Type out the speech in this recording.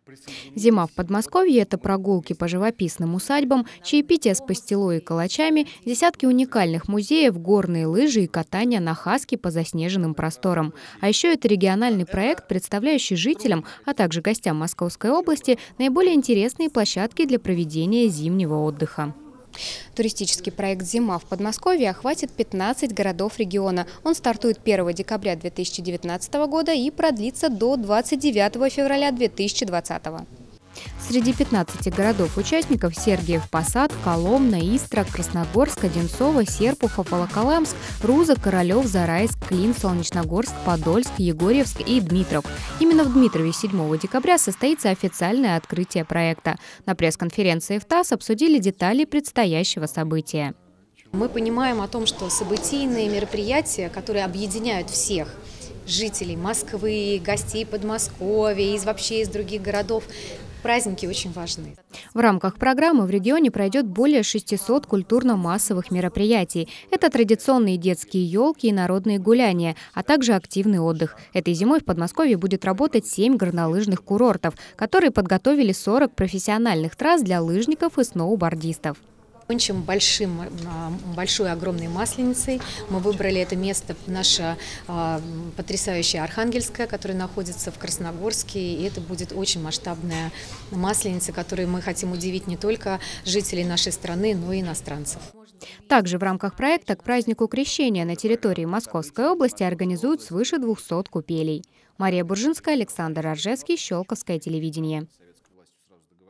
Зима в Подмосковье – это прогулки по живописным усадьбам, чаепитие с пастилой и калачами, десятки уникальных музеев, горные лыжи и катание на хаске по заснеженным просторам. А еще это региональный проект, представляющий жителям, а также гостям Московской области наиболее интересные площадки для проведения зимнего отдыха. Туристический проект «Зима» в Подмосковье охватит 15 городов региона. Он стартует 1 декабря 2019 года и продлится до 29 февраля 2020. Среди 15 городов-участников Сергиев Посад, Коломна, Истра, Красногорск, Одинцово, Серпухов, Волоколамск, Руза, Королев, Зарайск, Клин, Солнечногорск, Подольск, Егорьевск и Дмитров. Именно в Дмитрове 7 декабря состоится официальное открытие проекта. На пресс-конференции в ТАСС обсудили детали предстоящего события. Мы понимаем о том, что событийные мероприятия, которые объединяют всех жителей Москвы, гостей Подмосковья и вообще из других городов, праздники очень важны. В рамках программы в регионе пройдет более 600 культурно-массовых мероприятий. Это традиционные детские елки и народные гуляния, а также активный отдых. Этой зимой в Подмосковье будет работать 7 горнолыжных курортов, которые подготовили 40 профессиональных трасс для лыжников и сноубордистов. Закончим большой огромной масленицей. Мы выбрали это место, наша потрясающая Архангельская, которая находится в Красногорске. И это будет очень масштабная масленица, которой мы хотим удивить не только жителей нашей страны, но и иностранцев. Также в рамках проекта к празднику Крещения на территории Московской области организуют свыше 200 купелей. Мария Буржинская, Александр Рожевский, Щелковское телевидение.